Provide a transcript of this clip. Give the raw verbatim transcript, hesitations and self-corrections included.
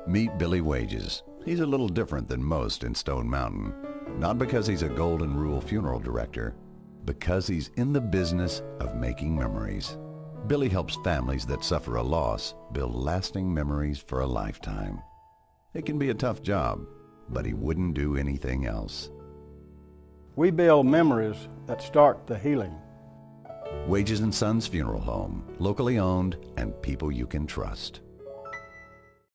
Meet Billy Wages. He's a little different than most in Stone Mountain. Not because he's a Golden Rule funeral director, because he's in the business of making memories. Billy helps families that suffer a loss build lasting memories for a lifetime. It can be a tough job, but he wouldn't do anything else. We build memories that start the healing. Wages and Sons Funeral Home, locally owned and people you can trust.